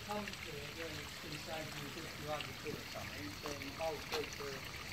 come to it that it's going to save you 50 or 100 quid or something, then I'll speak to